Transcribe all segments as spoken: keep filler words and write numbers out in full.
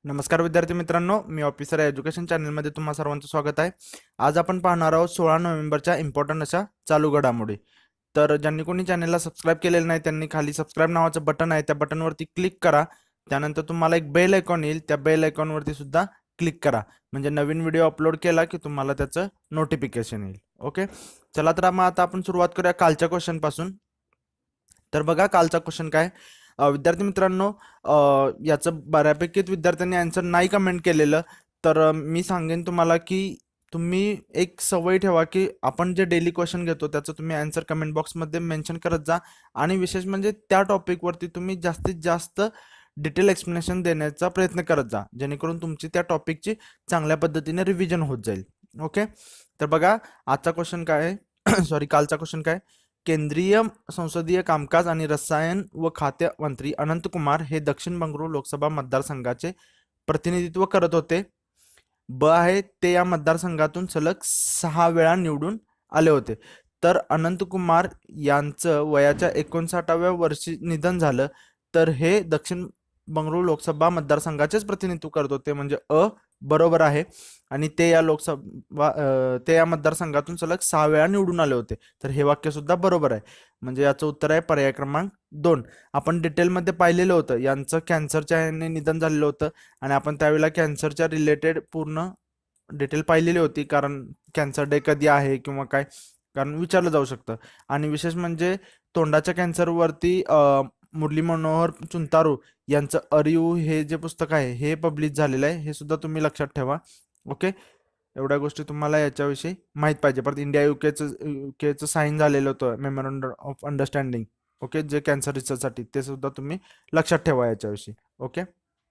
नमस्कार विद्यार्थी मित्रांनो, मी ऑफिसर एज्युकेशन चॅनलमध्ये तुम्हा सर्वांचं स्वागत आहे. आज आपण पाहणार आहोत सोळा नोव्हेंबरच्या इम्पॉर्टंट अशा चालू घडामोडी. तर ज्यांनी कोणी चॅनलला सबस्क्राईब केलेलं नाही त्यांनी खाली सबस्क्राईब नावाचं बटन आहे, त्या बटनवरती क्लिक करा. त्यानंतर तुम्हाला एक बेल आयकॉन येईल, त्या बेल आयकॉनवरती सुद्धा क्लिक करा, म्हणजे नवीन व्हिडिओ अपलोड केला की तुम्हाला त्याचं नोटिफिकेशन येईल. ओके, चला तर मग आता आपण सुरुवात करूया कालच्या क्वेश्चन पासून. तर बघा कालचा क्वेश्चन काय. अ, विद्यार्थी मित्रांनो, अ, याचं बऱ्यापैकी विद्यार्थ्यांनी आन्सर नाही कमेंट केलेलं. तर अ, मी सांगेन तुम्हाला की तुम्ही एक सवय ठेवा की आपण जे डेली क्वेश्चन घेतो त्याचं तुम्ही आन्सर कमेंट बॉक्समध्ये मेन्शन करत जा. आणि विशेष म्हणजे त्या टॉपिकवरती तुम्ही जास्तीत जास्त डिटेल एक्सप्लेनेशन देण्याचा प्रयत्न करत जा, जेणेकरून तुमची त्या टॉपिकची चांगल्या पद्धतीने रिव्हिजन होत जाईल. ओके, तर बघा आजचा क्वेश्चन काय आहे सॉरी कालचा क्वेश्चन काय. केंद्रीय संसदीय कामकाज आणि रसायन व खाद्य मंत्री अनंत कुमार हे दक्षिण बंगळुरू लोकसभा मतदारसंघाचे प्रतिनिधित्व करत होते. ब आहे ते या मतदारसंघातून सलग सहा वेळा निवडून आले होते. तर अनंत कुमार यांचं वयाच्या एकोणसाठाव्या वर्षी निधन झालं. तर हे दक्षिण बंगळुरू लोकसभा मतदारसंघाचेच प्रतिनिधित्व करत होते, म्हणजे अ बरोबर आहे. आणि ते या लोकसभा अ, ते या मतदारसंघातून सलग सहा वेळा निवडून आले होते. तर हे वाक्य सुद्धा बरोबर आहे, म्हणजे याचं उत्तर आहे पर्याय क्रमांक दोन. आपण डिटेलमध्ये पाहिलेलं होतं, यांचं कॅन्सरच्या ह्याने निधन झालेलं होतं आणि आपण त्यावेळेला कॅन्सरच्या रिलेटेड पूर्ण डिटेल पाहिलेली होती, कारण कॅन्सर डे कधी आहे किंवा काय, कारण विचारलं जाऊ शकतं. आणि विशेष म्हणजे तोंडाच्या कॅन्सरवरती मुरली मनोहर चुंतारू यांचं अरियू हे जे पुस्तक आहे हे पब्लिश झालेलं आहे, हे सुद्धा तुम्ही लक्षात ठेवा. ओके, एवढ्या गोष्टी तुम्हाला याच्याविषयी माहीत पाहिजे. परत इंडिया युकेचं युकेचं साईन झालेलं होतं मेमोरंडम ऑफ अंडरस्टँडिंग. ओके, जे कॅन्सर रिसर्चसाठी, ते सुद्धा तुम्ही लक्षात ठेवा याच्याविषयी. ओके,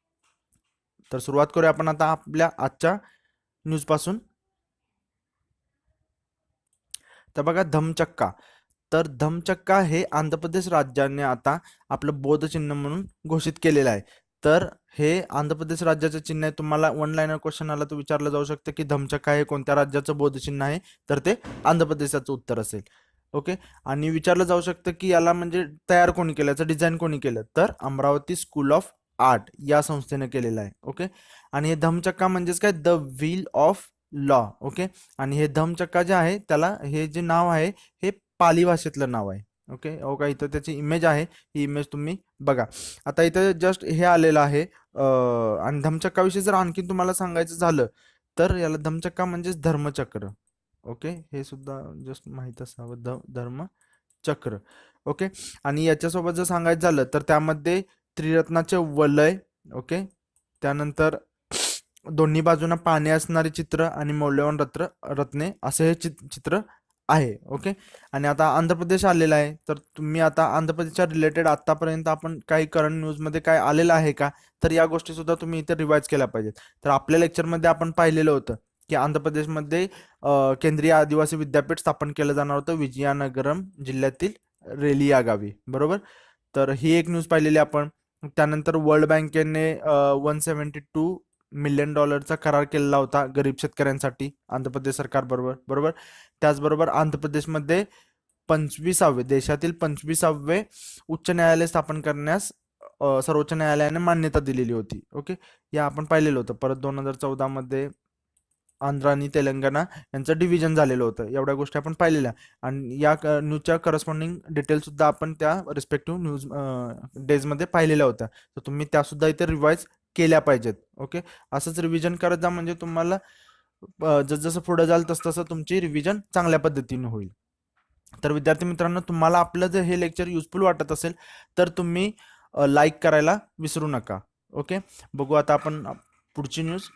तर सुरुवात करूया आपण आता आपल्या आजच्या न्यूज पासून. तर बघा धमचक्का. तर धमचक्का हे आंध्र प्रदेश राज्याने आता आपलं बोध चिन्ह म्हणून घोषित केलेलं आहे. तर हे आंध्र प्रदेश राज्याचं चिन्ह आहे. तुम्हाला वन लाईनर क्वेश्चन आला तर विचारलं जाऊ शकतं की धमचक्का हे कोणत्या राज्याचं बोध चिन्ह आहे, तर ते आंध्र प्रदेशाचं उत्तर असेल. ओके, आणि विचारलं जाऊ शकतं की याला म्हणजे तयार कोणी केलं, याचं डिझाईन कोणी केलं, तर अमरावती स्कूल ऑफ आर्ट या संस्थेने केलेलं आहे. ओके, आणि हे धमचक्का म्हणजेच काय, the wheel of law. Okay, आणि हे धमचक्का जे आहे त्याला हे जे नाव आहे हे पाली भाषेतलं नाव आहे. ओके, ओके, इथं त्याची इमेज आहे, ही इमेज तुम्ही बघा. आता इथं जस्ट हे आलेलं आहे. आणि धमचक्काविषयी जर आणखी तुम्हाला सांगायचं झालं तर याला धमचक्का म्हणजेच धर्मचक्र. ओके, हे सुद्धा जस्ट माहीत असावं, ध धर्मचक्र. ओके, आणि याच्यासोबत जर सांगायचं झालं तर त्यामध्ये त्रिरत्नाचे वलय. ओके, त्यानंतर दोन्ही बाजूंना पाणी असणारे चित्र आणि मौल्यवान रत्न रत्ने असे हे चित्र आहे. ओके, आणि आता आंध्र प्रदेश आलेला आहे. तर तुम्ही आता आंध्र प्रदेशच्या रिलेटेड आतापर्यंत आपण काही करंट न्यूजमध्ये काय आलेलं आहे का, तर या गोष्टी सुद्धा तुम्ही इथे रिवाइज केल्या पाहिजेत. तर आपल्या लेक्चरमध्ये आपण पाहिलेलं होतं की आंध्र प्रदेशमध्ये केंद्रीय आदिवासी विद्यापीठ स्थापन केलं जाणार होतं विजयानगरम जिल्ह्यातील रेली या गावी, बरोबर. तर ही एक न्यूज पाहिलेली आपण. त्यानंतर वर्ल्ड बँकेने वन सेव्हन्टी टू मिलियन डॉलरचा करार केलेला होता गरीब शेतकऱ्यांसाठी आंध्र प्रदेश सरकार बरोबर, बरोबर. त्याचबरोबर आंध्र प्रदेशमध्ये पंचवीसावे देशातील पंचवीसावे उच्च न्यायालय स्थापन करण्यास सर्वोच्च न्यायालयाने मान्यता दिलेली होती. ओके, या आपण पाहिलेलं होतं. परत दोन हजार चौदा मध्ये आंध्र आणि तेलंगणा यांचं डिव्हिजन झालेलं होतं. एवढ्या गोष्टी आपण पाहिलेल्या, आणि या न्यूजच्या करस्पॉन्डिंग डिटेल सुद्धा आपण त्या रिस्पेक्टिव्ह न्यूज डेजमध्ये पाहिलेल्या होत्या. तर तुम्ही त्या सुद्धा इथे रिवाइज केल्या पाहिजेत. ओके, असंच रिव्हिजन करत जा, म्हणजे तुम्हाला जसजसं पुढे जाल तस तसं तुमची रिव्हिजन चांगल्या पद्धतीने होईल. तर विद्यार्थी मित्रांनो, तुम्हाला आपलं जर हे लेक्चर युजफुल वाटत असेल तर तुम्ही लाईक करायला विसरू नका. ओके, बघू आता आपण पुढची न्यूज.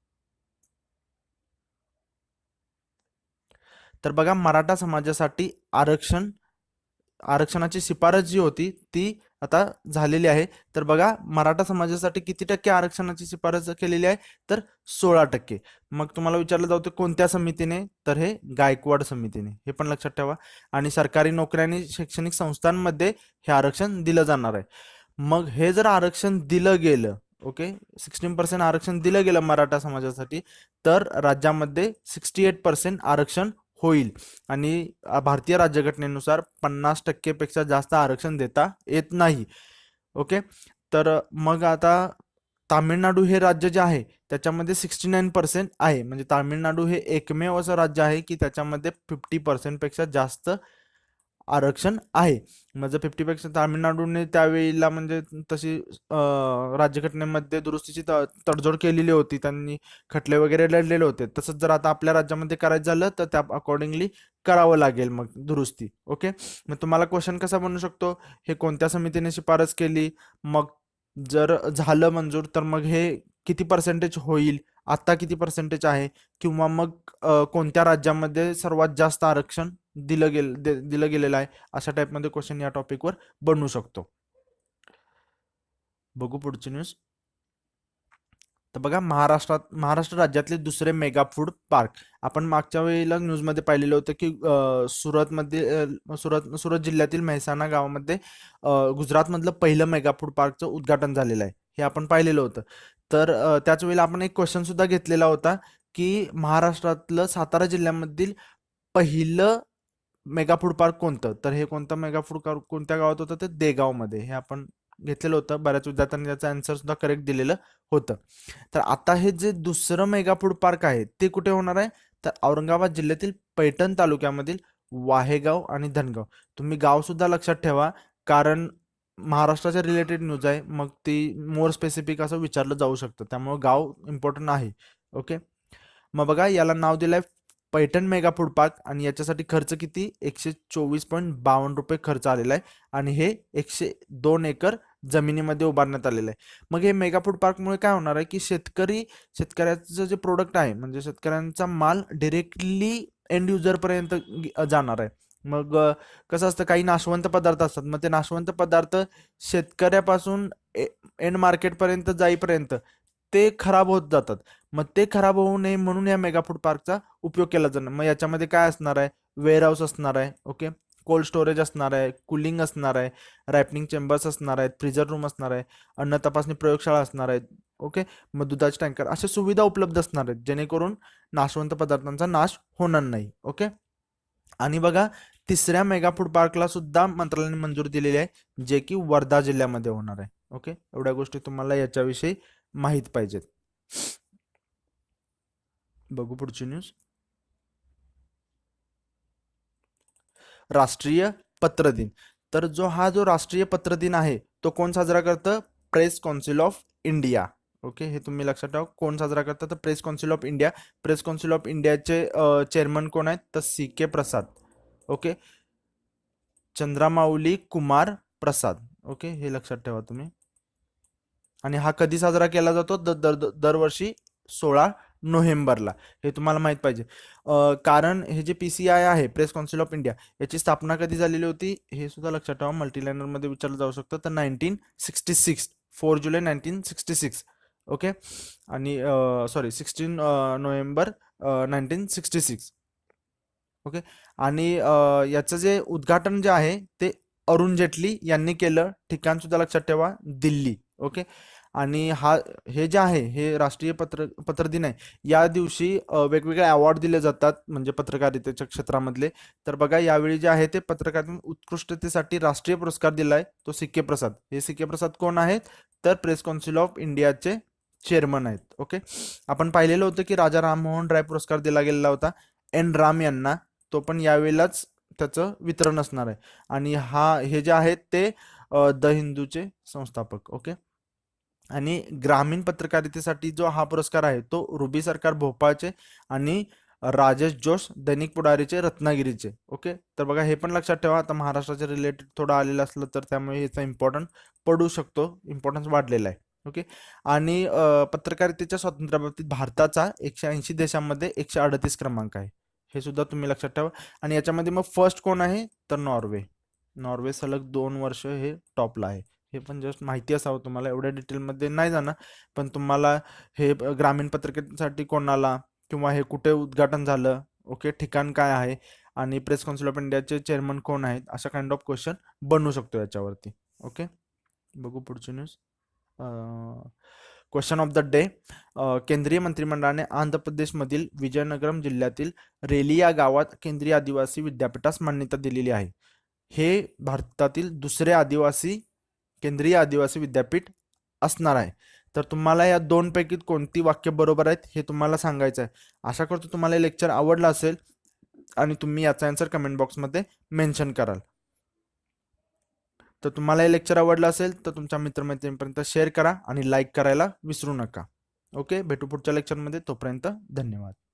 तर बघा मराठा समाजासाठी आरक्षण आरक्षणाची शिफारस जी होती ती आता झालेली आहे. तर बघा मराठा समाजासाठी किती टक्के आरक्षणाची शिफारस केलेली आहे, तर सोळा टक्के. मग तुम्हाला विचारलं जातं कोणत्या समितीने, तर हे गायकवाड समितीने, हे पण लक्षात ठेवा. आणि सरकारी नोकऱ्या आणि शैक्षणिक संस्थांमध्ये हे आरक्षण दिलं जाणार आहे. मग हे जर आरक्षण दिलं गेलं, ओके, सिक्स्टीन पर्सेंट आरक्षण दिलं गेलं मराठा समाजासाठी, तर राज्यामध्ये सिक्स्टी एट पर्सेंट आरक्षण होईल. आणि भारतीय राज्यघटनेनुसार पन्नास टक्केपेक्षा जास्त आरक्षण देता येत नाही. ओके, तर मग आता तामिळनाडू हे राज्य जे आहे त्याच्यामध्ये सिक्स्टी नाईन पर्सेंट आहे, म्हणजे तामिळनाडू हे एकमेव असं राज्य आहे की त्याच्यामध्ये फिफ्टी पर्सेंटपेक्षा जास्त आरक्षण आहे. म्हणजे फिफ्टी पेक्षा तामिळनाडूने त्यावेळेला म्हणजे तशी राज्यघटनेमध्ये दुरुस्तीची तडजोड केलेली होती, त्यांनी खटले वगैरे लढलेले होते. तसंच जर आता आपल्या राज्यामध्ये करायचं झालं तर त्या अकॉर्डिंगली करावं लागेल मग दुरुस्ती. ओके, मग तुम्हाला क्वेश्चन कसा बनू शकतो, हे कोणत्या समितीने शिफारस केली, मग जर झालं मंजूर तर मग हे किती पर्सेंटेज होईल, आता किती पर्सेंटेज आहे, किंवा मग कोणत्या राज्यामध्ये सर्वात जास्त आरक्षण दिलं गेलं दिलं गेलेलं आहे, अशा टाईपमध्ये क्वेश्चन या टॉपिकवर बनवू शकतो. बघू पुढची न्यूज. तर बघा, महाराष्ट्रात महाराष्ट्र राज्यातले दुसरे मेगा फूड पार्क. आपण मागच्या वेळेला न्यूजमध्ये पाहिलेलं होतं की सुरतमध्ये सुरत सुरत जिल्ह्यातील मेहसाणा गावामध्ये गुजरातमधलं पहिलं मेगा फूड पार्कचं उद्घाटन झालेलं आहे, हे आपण पाहिलेलं होतं. तर त्याच वेळेला आपण एक क्वेश्चन सुद्धा घेतलेला होता की महाराष्ट्रातलं सातारा जिल्ह्यामधील पहिलं मेगा फूड पार्क कोणतं, तर हे कोणतं मेगा फूड पार्क कोणत्या गावात होतं, ते देगावमध्ये, हे आपण घेतलेलं होतं. बऱ्याच विद्यार्थ्यांनी त्याचं आन्सर सुद्धा करेक्ट दिलेलं होतं. तर आता हे जे दुसरं मेगा फूड पार्क आहे ते कुठे होणार आहे, तर औरंगाबाद जिल्ह्यातील पैठण तालुक्यामधील वाहेगाव आणि धनगाव. तुम्ही गाव सुद्धा लक्षात ठेवा, कारण महाराष्ट्राच्या रिलेटेड न्यूज आहे, मग ती मोर स्पेसिफिक असं विचारलं जाऊ शकतं, त्यामुळे गाव इम्पॉर्टंट आहे. ओके, मग बघा, याला नाव दिलंय पैठण मेगा फूड पार्क आणि याच्यासाठी खर्च किती, एकशे चोवीस पॉईंट बावन्न रुपये खर्च आलेला आहे आणि हे एकशे दोन एकर जमिनीमध्ये उभारण्यात आलेलं आहे. मग हे मेगा फूड पार्कमुळे काय होणार आहे की शेतकरी शेतकऱ्याचं जे प्रोडक्ट आहे, म्हणजे शेतकऱ्यांचा माल डिरेक्टली एंड युजरपर्यंत जाणार आहे. मग कसं असतं, काही नाशवंत पदार्थ असतात, मग ते नाशवंत पदार्थ शेतकऱ्यापासून एंड मार्केटपर्यंत जाईपर्यंत ते खराब होत जातात. मग ते खराब होऊ नये म्हणून या मेगा फूड पार्कचा उपयोग केला जाणार. मग याच्यामध्ये काय असणार आहे, वेअर हाऊस असणार आहे, ओके, कोल्ड स्टोरेज असणार आहे, कूलिंग असणार आहे, रॅपनिंग चेंबर्स असणार आहेत, फ्रीजर रूम असणार आहे, अन्न तपासणी प्रयोगशाळा असणार आहेत, ओके, मग दुधाचे टँकर, अशा सुविधा उपलब्ध असणार आहेत जेणेकरून नाशवंत पदार्थांचा नाश होणार नाही. ओके, आणि बघा, तिसऱ्या मेगा फूड पार्कला सुद्धा मंत्रालयाने मंजुरी दिलेली आहे, जे की वर्धा जिल्ह्यामध्ये होणार आहे. ओके, एवढ्या गोष्टी तुम्हाला याच्याविषयी माहीत पाहिजेत. बघू पुढची न्यूज. राष्ट्रीय पत्र दिन. तर जो हा जो राष्ट्रीय पत्र दिन आहे तो कोण साजरा करतं, press council of India. Okay, हे तुम्ही लक्षात ठेवा, कोण साजरा करतं, तर press council of India. Press council of इंडियाचे चेअरमन कोण आहेत, तर C K Prasad. Okay, Chandramouli Kumar Prasad. Okay, हे लक्षात ठेवा तुम्ही. आणि हा कधी साजरा केला जातो, दर दरवर्षी सोळा नोव्हेंबरला. हे तुम्हाला माहित पाहिजे, कारण हे जे पी सी आय आहे, प्रेस काउन्सिल ऑफ इंडिया, याची स्थापना कधी झालेली होती हे सुद्धा लक्षात ठेवा, मल्टीलायनरमध्ये विचारलं जाऊ शकतं. तर नाईन्टीन सिक्स्टी सिक्स फोर जुलै नाईन्टीन सिक्स्टी सिक्स. ओके, आणि sorry sixteen November nineteen sixty six. Okay, आणि याचं जे उद्घाटन जे आहे ते अरुण जेटली यांनी केलं. ठिकाण सुद्धा लक्षात ठेवा, दिल्ली. ओके, आणि हा हे जे आहे हे राष्ट्रीय पत्र पत्र दिन आहे. या दिवशी वेगवेगळे अवॉर्ड दिले जातात, म्हणजे पत्रकारितेच्या क्षेत्रामधले. तर बघा, यावेळी जे आहे ते पत्रकारिता उत्कृष्टतेसाठी राष्ट्रीय पुरस्कार दिला आहे तो सी के प्रसाद. हे सी के प्रसाद कोण आहेत, तर प्रेस काउन्सिल ऑफ इंडियाचे चेअरमन आहेत. ओके, आपण पाहिलेलं होतं की राजा राममोहन राय पुरस्कार दिला गेलेला होता एन राम यांना, तो पण यावेळेलाच त्याचं वितरण असणार आहे. आणि हा हे जे आहेत ते द हिंदूचे संस्थापक. ओके, आणि ग्रामीण पत्रकारितेसाठी जो हा पुरस्कार आहे तो रुबी सरकार भोपाळचे आणि राजेश जोश दैनिक पुढारीचे रत्नागिरीचे. ओके, तर बघा, हे पण लक्षात ठेवा. आता महाराष्ट्राच्या रिलेटेड थोडं आलेलं असलं तर त्यामुळे याचा इम्पॉर्टन्स पडू शकतो, इम्पॉर्टन्स वाढलेला आहे. ओके, आणि पत्रकारितेच्या स्वातंत्र्याबाबतीत भारताचा एकशे ऐंशी देशांमध्ये एकशे अडतीस क्रमांक आहे, हे सुद्धा तुम्ही लक्षात ठेवा. आणि याच्यामध्ये मग फर्स्ट कोण आहे, तर नॉर्वे. नॉर्वे सलग दोन वर्ष हे टॉपला आहे. हे पण जस्ट माहिती असावं तुम्हाला, एवढ्या डिटेलमध्ये नाही जाणार, पण तुम्हाला हे ग्रामीण पत्रकारितेसाठी कोणाला, किंवा हे कुठे उद्घाटन झालं, ओके, ठिकाण काय आहे, आणि प्रेस काउन्सिल ऑफ इंडियाचे चेअरमन कोण आहेत, अशा काइंड ऑफ क्वेश्चन बनवू शकतो याच्यावरती. ओके, बघू पुढची news. Question of the day. केंद्रीय मंत्रिमंडळाने आंध्र प्रदेशमधील विजयनगरम जिल्ह्यातील रेली या गावात केंद्रीय आदिवासी विद्यापीठास मान्यता दिलेली आहे. हे भारतातील दुसरे आदिवासी केंद्रीय आदिवासी विद्यापीठ असणार आहे. तर तुम्हाला या दोन पैकी कोणती वाक्य बरोबर आहेत हे तुम्हाला सांगायचं आहे. आशा करतो तुम्हाला हे लेक्चर आवडलं असेल आणि तुम्ही याचा आन्सर कमेंट बॉक्समध्ये मेन्शन कराल. तर तुम्हाला हे लेक्चर आवडलं असेल तर तुमच्या मित्रमैत्रिणींपर्यंत शेअर करा आणि लाईक करायला विसरू नका. ओके, भेटू पुढच्या लेक्चरमध्ये. तोपर्यंत धन्यवाद.